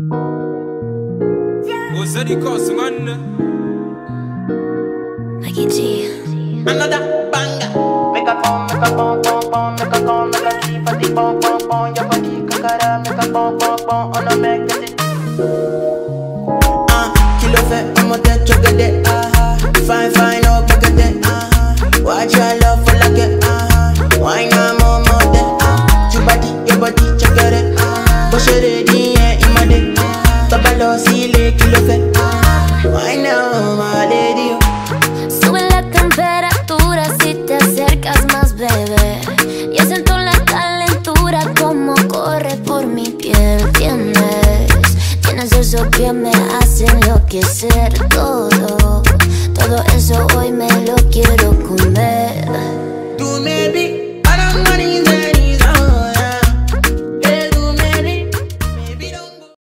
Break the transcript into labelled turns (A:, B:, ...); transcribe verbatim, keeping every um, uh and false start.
A: Ozadi Kosman
B: Maggie G.
C: Another banger. Make a pom, make a pom pom pom, make a pom, make a keep a deep pom pom pom. Your body kakara, make a pom pom pom, on a make it. Ah, kilo fe, I'm a dead chocolate. Ah, fine fine, oh pagate. Ah, watch your love for like it. Ah, why not more more than ah, your body, your body, check it. Ah, push it ready, yeah, in my day. Tabalo sile kilo fe. Why now, my lady?
B: Sube la temperatura si te acercas más, bebé. Ya siento la calentura como corre por mi piel. Tienes, tienes eso que me hace enloquecer. Todo, todo eso hoy me lo quiero comer.